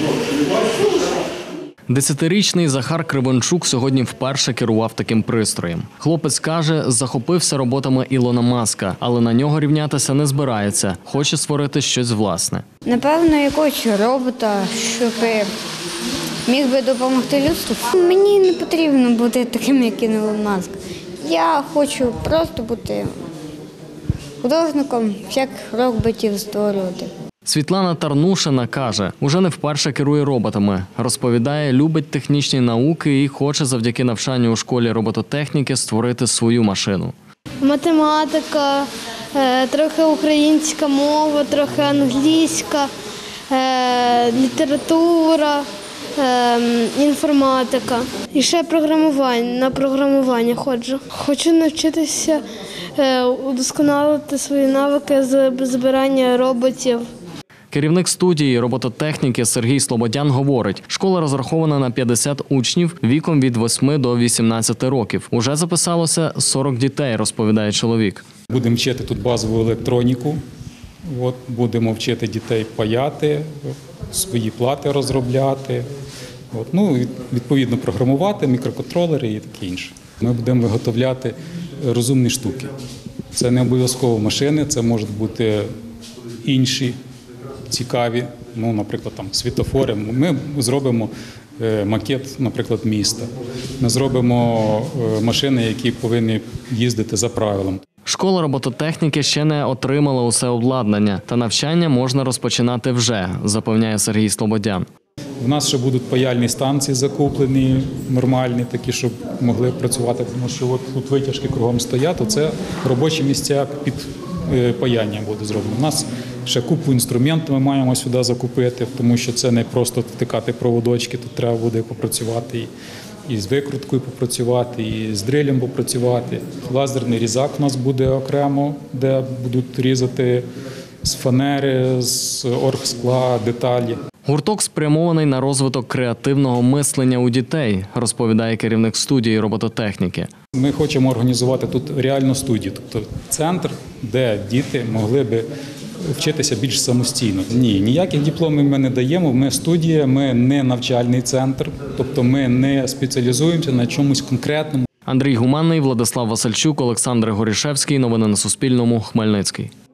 10-річний Захар Кривончук сьогодні вперше керував таким пристроєм. Хлопець каже, захопився роботами Ілона Маска, але на нього рівнятися не збирається, хоче створити щось власне. Напевно, якогось робота, щоб міг би допомогти людству. Мені не потрібно бути таким, як Ілон Маск. Я хочу просто бути художником, всяких роботів створювати. Світлана Тарнушина каже, уже не вперше керує роботами. Розповідає, любить технічні науки і хоче завдяки навчанню у школі робототехніки створити свою машину. Математика, трохи українська мова, трохи англійська, література, інформатика. І ще на програмування ходжу. Хочу навчитися удосконалити свої навики з збирання роботів. Керівник студії робототехніки Сергій Слободян говорить, школа розрахована на 50 учнів віком від 8 до 18 років. Уже записалося 40 дітей, розповідає чоловік. Будемо вчити тут базову електроніку, будемо вчити дітей паяти, свої плати розробляти, відповідно програмувати, мікроконтролери і таке інше. Ми будемо виготовляти розумні штуки. Це не обов'язково машини, це можуть бути інші цікаві, наприклад, світлофори. Ми зробимо макет, наприклад, міста. Ми зробимо машини, які повинні їздити за правилом. Школа робототехніки ще не отримала усе обладнання, та навчання можна розпочинати вже, запевняє Сергій Слободян. У нас ще будуть паяльні станції закуплені, нормальні, такі, щоб могли працювати, тому що тут витяжки кругом стоять, то це робочі місця під паяння буде зроблено. У нас ще купу інструментів ми маємо сюди закупити, тому що це не просто втикати проводочки, тут треба буде попрацювати і з викруткою попрацювати, і з дрилем попрацювати. Лазерний різак у нас буде окремо, де будуть різати з фанери, з оргскла, деталі. Гурток спрямований на розвиток креативного мислення у дітей, розповідає керівник студії робототехніки. Ми хочемо організувати тут реальну студію, тобто центр, де діти могли б вчитися більш самостійно. Ніяких дипломів ми не даємо, ми студія, ми не навчальний центр, тобто ми не спеціалізуємося на чомусь конкретному. Андрій Гуманний, Владислав Васильчук, Олександр Горішевський. Новини на Суспільному. Хмельницький.